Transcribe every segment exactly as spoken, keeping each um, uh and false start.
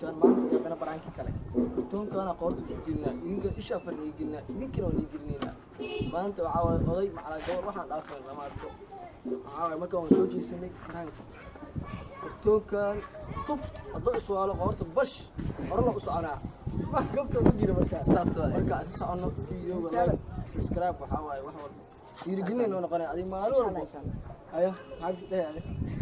kartonkan maanta haddana baraanki kale kartonkana qoorta isu gelinaa idinka isha farniga gelinaa idinkina waa nii gelinayna maanta waxaa waaye oday macalaa gabar waxaan dhaafay lama arko waxaa waaye markaan waan soo jeesanay baraanka kartonkan tub haddoo iswaalo qoorta bash hore la u soconaa wax gabta ma jiro markaa saas waaye markaa si soconno videoga like subscribe waxaa waaye wax walba dhiirigelin oo noqonaya adiga maalin walba ayo maxaa jidhay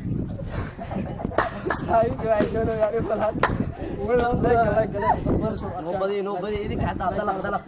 هاي قاعد يقولوا يعني فلان ولا لا لا نوبدي نوبدي إذا كحتى طلع طلع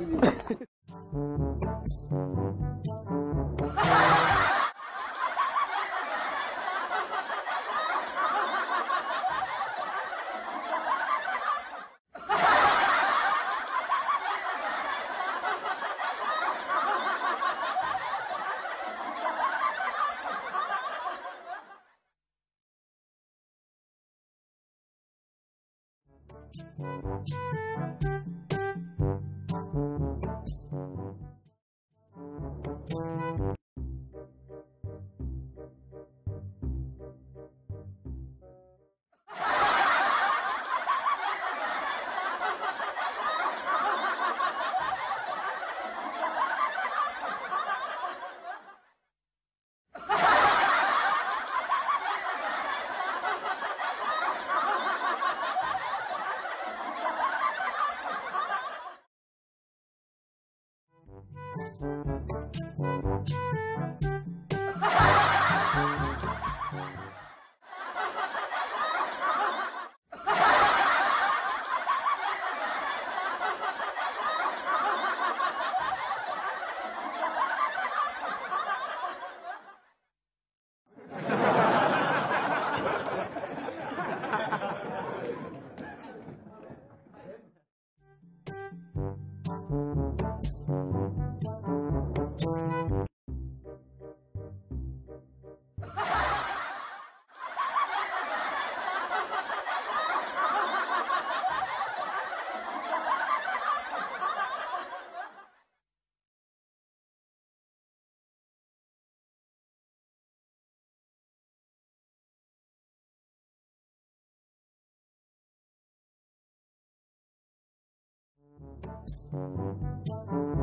Thank you.